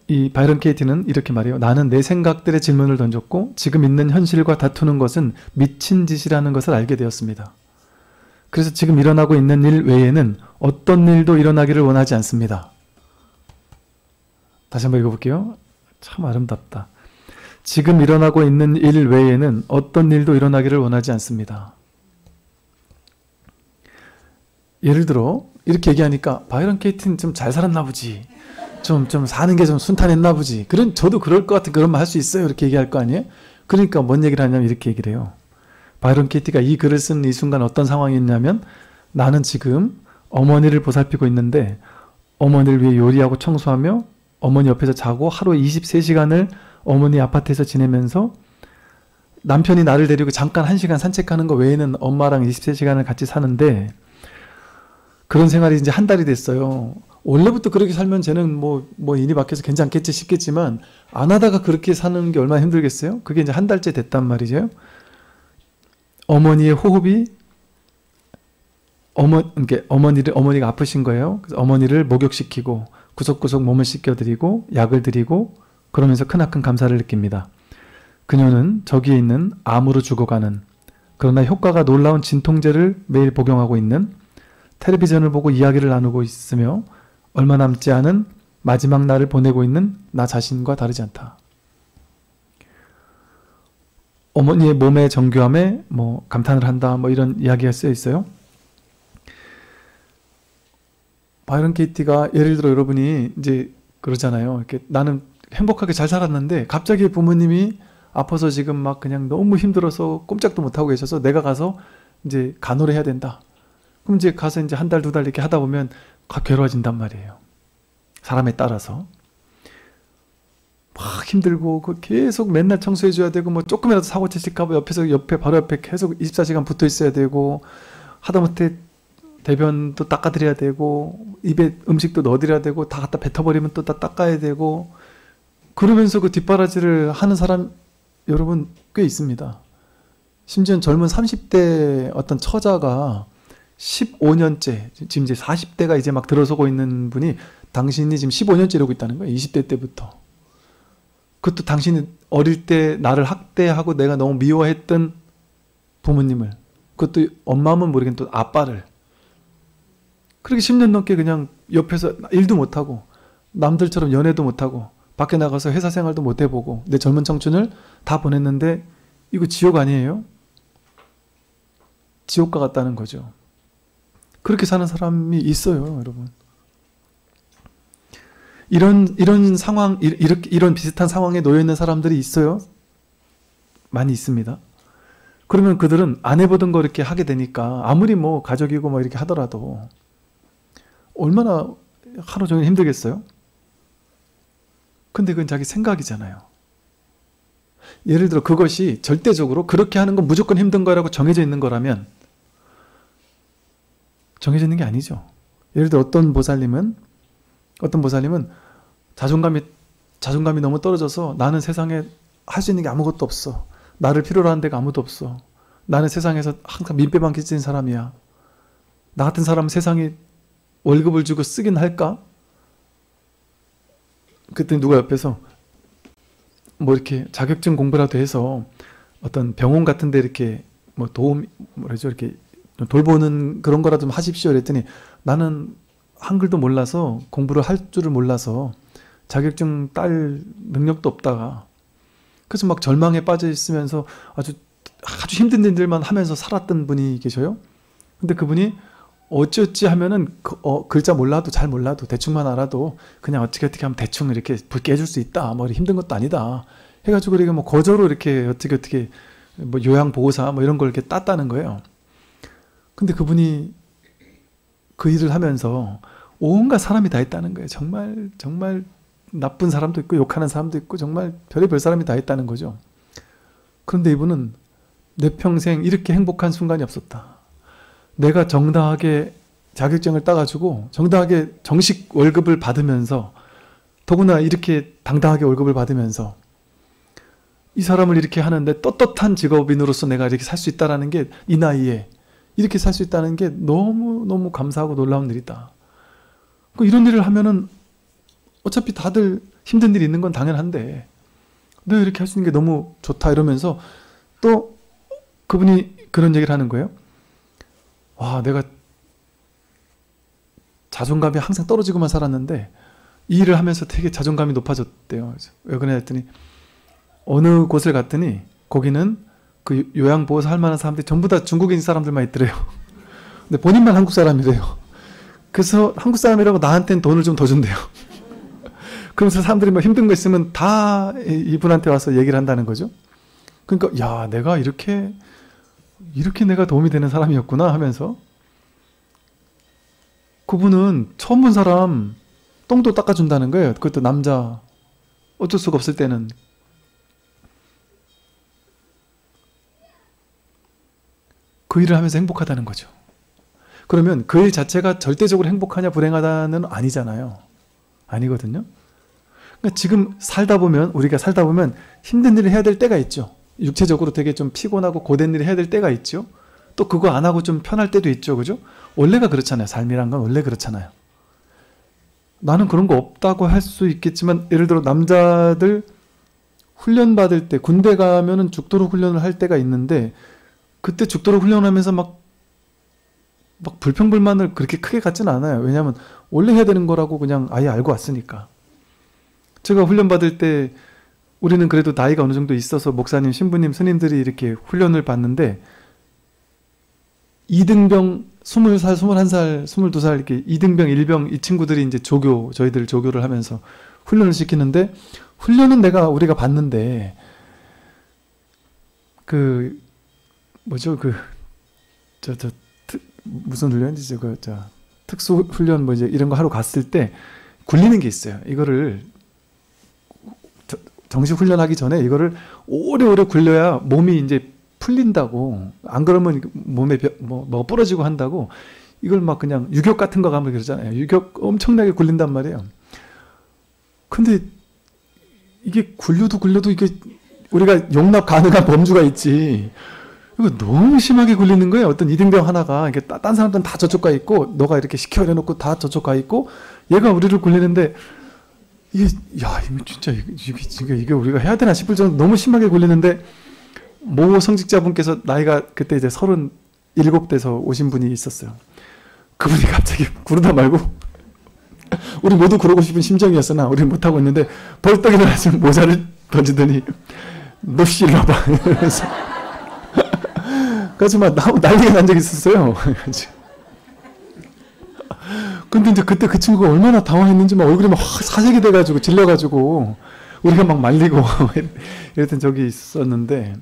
이 바이런 케이티는 이렇게 말해요. 나는 내 생각들의 질문을 던졌고 지금 있는 현실과 다투는 것은 미친 짓이라는 것을 알게 되었습니다. 그래서 지금 일어나고 있는 일 외에는 어떤 일도 일어나기를 원하지 않습니다. 다시 한번 읽어볼게요. 참 아름답다. 지금 일어나고 있는 일 외에는 어떤 일도 일어나기를 원하지 않습니다. 예를 들어 이렇게 얘기하니까 바이런 케이티는 좀 잘 살았나 보지. 좀 사는 게 좀 순탄했나 보지. 저도 그럴 것 같은 그런 말 할 수 있어요. 이렇게 얘기할 거 아니에요? 그러니까 뭔 얘기를 하냐면 이렇게 얘기를 해요. 바이런 케이티가 이 글을 쓴 이 순간 어떤 상황이 있냐면 나는 지금 어머니를 보살피고 있는데 어머니를 위해 요리하고 청소하며 어머니 옆에서 자고 하루에 23시간을 어머니 아파트에서 지내면서 남편이 나를 데리고 잠깐 1시간 산책하는 거 외에는 엄마랑 23시간을 같이 사는데 그런 생활이 이제 한 달이 됐어요. 원래부터 그렇게 살면 쟤는 뭐 인이 바뀌어서 괜찮겠지 싶겠지만 안 하다가 그렇게 사는 게 얼마나 힘들겠어요? 그게 이제 한 달째 됐단 말이죠. 어머니의 호흡이 어머니가 아프신 거예요. 그래서 어머니를 목욕시키고 구석구석 몸을 씻겨드리고 약을 드리고 그러면서 크나큰 감사를 느낍니다. 그녀는 저기에 있는 암으로 죽어가는 그러나 효과가 놀라운 진통제를 매일 복용하고 있는 텔레비전을 보고 이야기를 나누고 있으며 얼마 남지 않은 마지막 날을 보내고 있는 나 자신과 다르지 않다. 어머니의 몸의 정교함에 감탄을 한다 이런 이야기가 쓰여 있어요. 바이런 케이티가 예를 들어 여러분이 이제 그러잖아요. 이렇게 나는 행복하게 잘 살았는데 갑자기 부모님이 아파서 지금 막 그냥 너무 힘들어서 꼼짝도 못하고 계셔서 내가 가서 이제 간호를 해야 된다. 그럼 이제 가서 이제 한 달, 두 달 이렇게 하다 보면 괴로워진단 말이에요. 사람에 따라서. 막 힘들고 계속 맨날 청소해줘야 되고 조금이라도 사고 치실까봐 바로 옆에 계속 24시간 붙어 있어야 되고 하다못해 대변도 닦아드려야 되고 입에 음식도 넣어드려야 되고 다 갖다 뱉어버리면 또 다 닦아야 되고 그러면서 그 뒷바라지를 하는 사람 여러분 꽤 있습니다. 심지어 젊은 30대 어떤 처자가 15년째 지금 이제 40대가 이제 막 들어서고 있는 분이 당신이 지금 15년째 이러고 있다는 거예요. 20대 때부터. 그것도 당신이 어릴 때 나를 학대하고 내가 너무 미워했던 부모님을 그것도 엄마면 모르겠는 또 아빠를 그렇게 10년 넘게 그냥 옆에서 일도 못하고 남들처럼 연애도 못하고 밖에 나가서 회사 생활도 못 해보고 내 젊은 청춘을 다 보냈는데 이거 지옥 아니에요? 지옥과 같다는 거죠. 그렇게 사는 사람이 있어요, 여러분. 이런 상황, 이런 비슷한 상황에 놓여 있는 사람들이 있어요. 많이 있습니다. 그러면 그들은 안 해보던 거 이렇게 하게 되니까 아무리 가족이고 이렇게 하더라도 얼마나 하루 종일 힘들겠어요? 근데 그건 자기 생각이잖아요. 예를 들어 그것이 절대적으로 그렇게 하는 건 무조건 힘든 거라고 정해져 있는 거라면 정해져 있는 게 아니죠. 예를 들어 어떤 보살님은 자존감이 너무 떨어져서 나는 세상에 할 수 있는 게 아무것도 없어. 나를 필요로 하는 데가 아무도 없어. 나는 세상에서 항상 민폐만 끼치는 사람이야. 나 같은 사람은 세상에 월급을 주고 쓰긴 할까? 그때 누가 옆에서 이렇게 자격증 공부라도 해서 어떤 병원 같은 데 이렇게 이렇게 돌보는 그런 거라도 좀 하십시오. 그랬더니 나는 한글도 몰라서 공부를 할 줄을 몰라서 자격증 딸 능력도 없다가 그래서 막 절망에 빠져 있으면서 아주 힘든 일들만 하면서 살았던 분이 계셔요. 근데 그분이 어찌어찌 하면은 글자 잘 몰라도 대충만 알아도 그냥 어떻게 하면 대충 이렇게 붉게 해줄 수 있다. 힘든 것도 아니다. 해가지고 이렇게 거저로 이렇게 어떻게 요양보호사 이런 걸 이렇게 땄다는 거예요. 근데 그분이 그 일을 하면서 온갖 사람이 다 있다는 거예요. 정말 나쁜 사람도 있고 욕하는 사람도 있고 정말 별의별 사람이 다 있다는 거죠. 그런데 이분은 내 평생 이렇게 행복한 순간이 없었다. 내가 정당하게 자격증을 따가지고 정당하게 정식 월급을 받으면서 더구나 이렇게 당당하게 월급을 받으면서 이 사람을 이렇게 하는데 떳떳한 직업인으로서 내가 이렇게 살 수 있다는 게 이 나이에 이렇게 살 수 있다는 게 너무너무 감사하고 놀라운 일이다. 이런 일을 하면은 어차피 다들 힘든 일이 있는 건 당연한데 너 이렇게 할 수 있는 게 너무 좋다 이러면서 또 그분이 그런 얘기를 하는 거예요. 와, 내가 자존감이 항상 떨어지고만 살았는데 이 일을 하면서 되게 자존감이 높아졌대요. 그래서 왜 그러냐 했더니 어느 곳을 갔더니 거기는 그 요양보호사 할 만한 사람들이 전부 다 중국인 사람들만 있더래요. 근데 본인만 한국 사람이래요. 그래서 한국 사람이라고 나한테는 돈을 좀 더 준대요. 그러면서 사람들이 뭐 힘든 거 있으면 다 이분한테 와서 얘기를 한다는 거죠. 그러니까 야, 내가 이렇게 내가 도움이 되는 사람이었구나 하면서 그분은 처음 본 사람 똥도 닦아준다는 거예요. 그것도 남자. 어쩔 수가 없을 때는. 그 일을 하면서 행복하다는 거죠. 그러면 그 일 자체가 절대적으로 행복하냐 불행하다는 아니잖아요. 아니거든요. 그러니까 지금 우리가 살다 보면 힘든 일을 해야 될 때가 있죠. 육체적으로 되게 좀 피곤하고 고된 일을 해야 될 때가 있죠. 또 그거 안 하고 좀 편할 때도 있죠. 그죠? 원래가 그렇잖아요. 삶이란 건 원래 그렇잖아요. 나는 그런 거 없다고 할 수 있겠지만 예를 들어 남자들 훈련 받을 때 군대 가면은 죽도록 훈련을 할 때가 있는데 그때 죽도록 훈련하면서 막 불평불만을 그렇게 크게 갖지는 않아요. 왜냐하면 원래 해야 되는 거라고 그냥 아예 알고 왔으니까. 제가 훈련 받을 때 우리는 그래도 나이가 어느 정도 있어서 목사님, 신부님, 스님들이 이렇게 훈련을 받는데 2등병 20살, 21살, 22살 이렇게 2등병, 1병 이 친구들이 이제 저희들 조교를 하면서 훈련을 시키는데 훈련은 우리가 받는데 무슨 훈련이지? 특수 훈련 이제 이런 거 하러 갔을 때 굴리는 게 있어요. 이거를 정식 훈련하기 전에 이거를 오래오래 굴려야 몸이 이제 풀린다고. 안 그러면 몸에 뭐 부러지고 한다고. 이걸 막 그냥 유격 같은 거 가면 그러잖아요. 유격 엄청나게 굴린단 말이에요. 근데 이게 굴려도 이게 우리가 용납 가능한 범주가 있지. 이거 너무 심하게 굴리는 거예요. 어떤 이등병 하나가 이게 딴 사람들은 다 저쪽 가 있고 너가 이렇게 시켜 해놓고 다 저쪽 가 있고 얘가 우리를 굴리는데 이거 진짜 이게 우리가 해야 되나 싶을 정도 너무 심하게 굴리는데 모 성직자분께서 나이가 그때 이제 37돼서 오신 분이 있었어요. 그분이 갑자기 구르다 말고 우리 모두 그러고 싶은 심정이었으나 우리는 못하고 있는데 벌떡 일어나서 모자를 던지더니 너 씨 일로 와봐 이러면서 그래서 막 난리가 난 적이 있었어요. 근데 이제 그때 그 친구가 얼마나 당황했는지 막 얼굴이 막 사색이 돼가지고 질려가지고 우리가 막 말리고 이랬던 적이 있었는데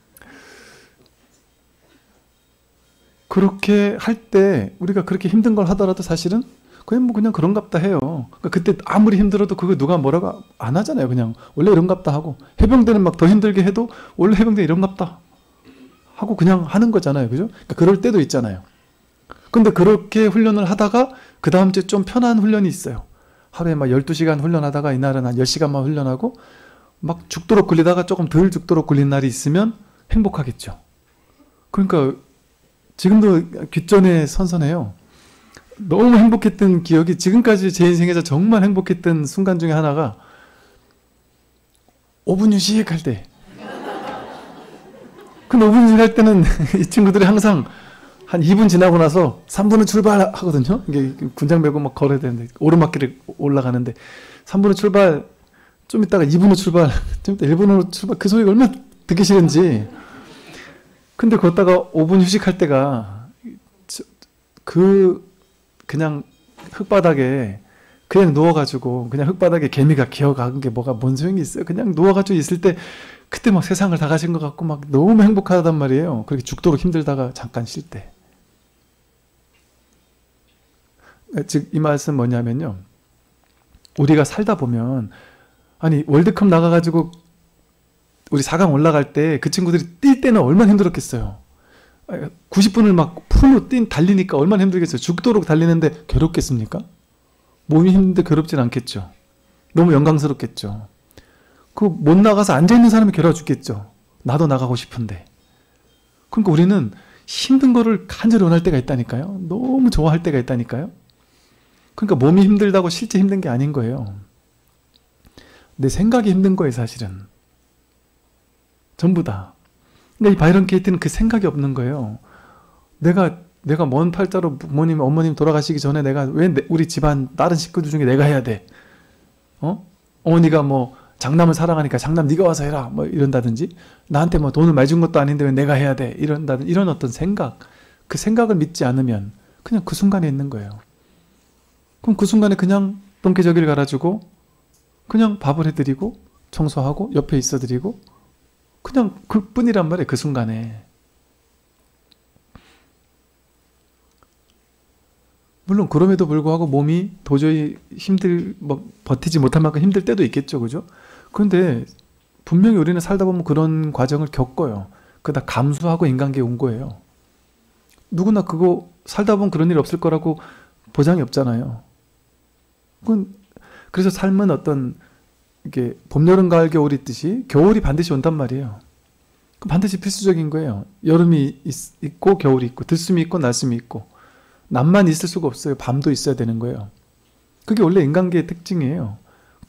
그렇게 할 때 우리가 그렇게 힘든 걸 하더라도 사실은 그냥 그런갑다 해요. 그러니까 그때 아무리 힘들어도 그거 누가 뭐라고 안 하잖아요. 그냥 원래 이런갑다 하고 해병대는 막 더 힘들게 해도 원래 해병대 이런갑다 하고 그냥 하는 거잖아요. 그죠? 그러니까 그럴 때도 있잖아요. 근데 그렇게 훈련을 하다가 그 다음 주에 좀 편한 훈련이 있어요. 하루에 막 12시간 훈련하다가 이날은 한 10시간만 훈련하고 막 죽도록 굴리다가 조금 덜 죽도록 굴린 날이 있으면 행복하겠죠. 그러니까 지금도 귓전에 선선해요. 너무 행복했던 기억이 지금까지 제 인생에서 정말 행복했던 순간 중에 하나가 5분 휴식할 때. 그 5분 휴식할 때는 이 친구들이 항상 한 2분 지나고 나서 3분은 출발하거든요. 이게 군장 메고 막 걸어야 되는데 오르막길을 올라가는데 3분은 출발, 좀 있다가 2분은 출발, 좀 있다 1분으로 출발. 그 소리가 얼마나 듣기 싫은지. 근데 걷다가 5분 휴식할 때가 그냥 흙바닥에 그냥 누워가지고 그냥 흙바닥에 개미가 기어가는 게 뭔 소용이 있어요. 그냥 누워가지고 있을 때 그때 막 세상을 다 가진 것 같고 막 너무 행복하단 말이에요. 그렇게 죽도록 힘들다가 잠깐 쉴 때. 즉 이 말씀 뭐냐면요. 우리가 살다 보면 아니 월드컵 나가가지고 우리 4강 올라갈 때 그 친구들이 뛸 때는 얼마나 힘들었겠어요. 90분을 막 풀로 달리니까 얼마나 힘들겠어요. 죽도록 달리는데 괴롭겠습니까? 몸이 힘든데 괴롭진 않겠죠. 너무 영광스럽겠죠. 못 나가서 앉아있는 사람이 괴로워 죽겠죠. 나도 나가고 싶은데. 그러니까 우리는 힘든 거를 간절히 원할 때가 있다니까요. 너무 좋아할 때가 있다니까요. 그러니까 몸이 힘들다고 실제 힘든 게 아닌 거예요. 내 생각이 힘든 거예요, 사실은. 전부 다. 그러니까 이 바이런 케이트는 그 생각이 없는 거예요. 내가 먼 팔자로 부모님, 어머님 돌아가시기 전에 내가 왜 우리 집안 다른 식구들 중에 내가 해야 돼? 어머니가 뭐 장남을 사랑하니까 장남 네가 와서 해라 뭐 이런다든지, 나한테 뭐 돈을 많이 준 것도 아닌데 왜 내가 해야 돼? 이런다든지, 이런 어떤 생각, 그 생각을 믿지 않으면 그냥 그 순간에 있는 거예요. 그럼 그 순간에 그냥 똥개저기를 갈아주고 그냥 밥을 해드리고 청소하고 옆에 있어드리고 그냥 그뿐이란 말이에요. 그 순간에. 물론 그럼에도 불구하고 몸이 도저히 버티지 못할 만큼 힘들 때도 있겠죠. 그죠? 그런데 분명히 우리는 살다 보면 그런 과정을 겪어요. 그다 감수하고 인간계에 온 거예요. 누구나 그거 살다 보면 그런 일 없을 거라고 보장이 없잖아요. 그래서 삶은 어떤 이게 봄, 여름, 가을, 겨울이 있듯이 겨울이 반드시 온단 말이에요. 반드시 필수적인 거예요. 여름이 있고 겨울이 있고 들숨이 있고 날숨이 있고, 낮만 있을 수가 없어요. 밤도 있어야 되는 거예요. 그게 원래 인간계의 특징이에요.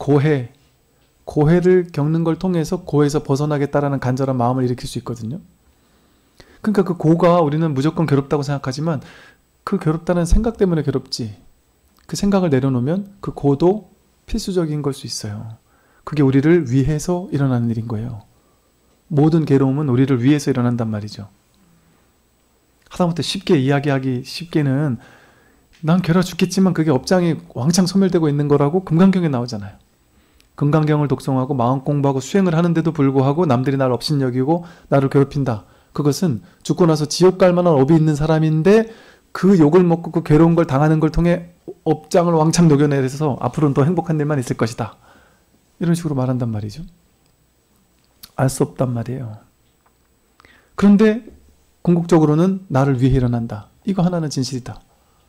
고해를 겪는 걸 통해서 고해에서 벗어나겠다라는 간절한 마음을 일으킬 수 있거든요. 그러니까 그 고가 우리는 무조건 괴롭다고 생각하지만 그 괴롭다는 생각 때문에 괴롭지, 그 생각을 내려놓으면 그 고도 필수적인 걸 수 있어요. 그게 우리를 위해서 일어나는 일인 거예요. 모든 괴로움은 우리를 위해서 일어난단 말이죠. 하다못해 쉽게 이야기하기 쉽게는 난 괴로워 죽겠지만 그게 업장이 왕창 소멸되고 있는 거라고 금강경에 나오잖아요. 금강경을 독송하고 마음 공부하고 수행을 하는데도 불구하고 남들이 나를 업신여기고 나를 괴롭힌다. 그것은 죽고 나서 지옥 갈 만한 업이 있는 사람인데 그 욕을 먹고 그 괴로운 걸 당하는 걸 통해 업장을 왕창 녹여내서 앞으로는 더 행복한 일만 있을 것이다. 이런 식으로 말한단 말이죠. 알 수 없단 말이에요. 그런데 궁극적으로는 나를 위해 일어난다. 이거 하나는 진실이다.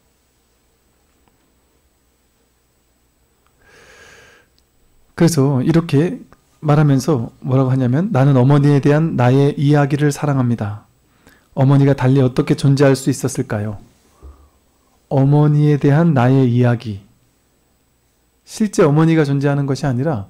그래서 이렇게 말하면서 뭐라고 하냐면, 나는 어머니에 대한 나의 이야기를 사랑합니다. 어머니가 달리 어떻게 존재할 수 있었을까요? 어머니에 대한 나의 이야기. 실제 어머니가 존재하는 것이 아니라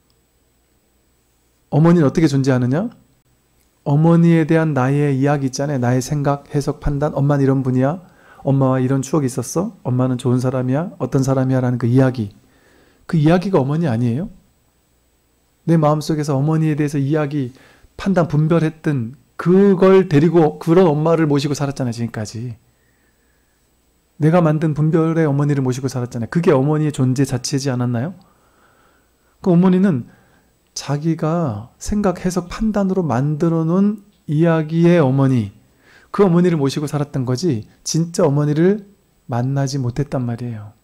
어머니는 어떻게 존재하느냐? 어머니에 대한 나의 이야기 있잖아요. 나의 생각, 해석, 판단. 엄마는 이런 분이야. 엄마와 이런 추억이 있었어. 엄마는 좋은 사람이야. 어떤 사람이야. 라는 그 이야기. 그 이야기가 어머니 아니에요? 내 마음속에서 어머니에 대해서 이야기, 판단, 분별했던 그걸 데리고 그런 엄마를 모시고 살았잖아요. 지금까지. 내가 만든 분별의 어머니를 모시고 살았잖아요. 그게 어머니의 존재 자체이지 않았나요? 그 어머니는 자기가 생각, 해석, 판단으로 만들어 놓은 이야기의 어머니, 그 어머니를 모시고 살았던 거지 진짜 어머니를 만나지 못했단 말이에요.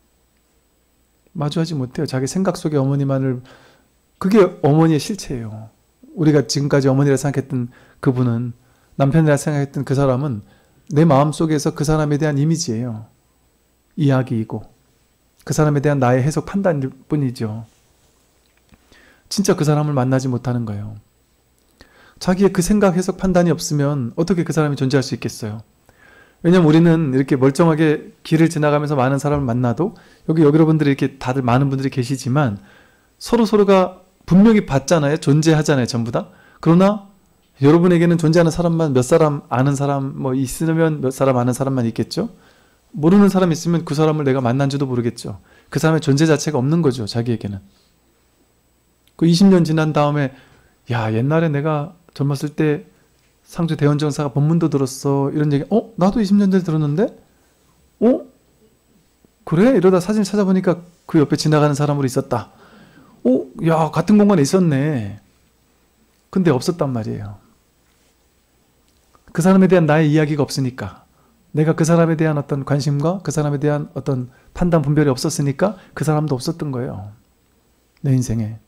마주하지 못해요. 자기 생각 속의 어머니만을. 그게 어머니의 실체예요. 우리가 지금까지 어머니라 생각했던 그분은, 남편이라 생각했던 그 사람은 내 마음속에서 그 사람에 대한 이미지예요. 이야기이고 그 사람에 대한 나의 해석, 판단일 뿐이죠. 진짜 그 사람을 만나지 못하는 거예요. 자기의 그 생각, 해석, 판단이 없으면 어떻게 그 사람이 존재할 수 있겠어요? 왜냐면 우리는 이렇게 멀쩡하게 길을 지나가면서 많은 사람을 만나도, 여러분들이 이렇게 다들 많은 분들이 계시지만 서로가 분명히 봤잖아요. 존재하잖아요. 전부 다. 그러나 여러분에게는 존재하는 사람만 몇 사람 아는 사람 뭐 있으면 몇 사람 아는 사람만 있겠죠. 모르는 사람 있으면 그 사람을 내가 만난지도 모르겠죠. 그 사람의 존재 자체가 없는 거죠. 자기에게는. 그 20년 지난 다음에, 야, 옛날에 내가 젊었을 때 상주 대원정사가 법문도 들었어. 이런 얘기. 나도 20년 전에 들었는데? 그래? 이러다 사진 찾아보니까 그 옆에 지나가는 사람으로 있었다. 야, 같은 공간에 있었네. 근데 없었단 말이에요. 그 사람에 대한 나의 이야기가 없으니까, 내가 그 사람에 대한 어떤 관심과 그 사람에 대한 어떤 판단, 분별이 없었으니까 그 사람도 없었던 거예요. 내 인생에.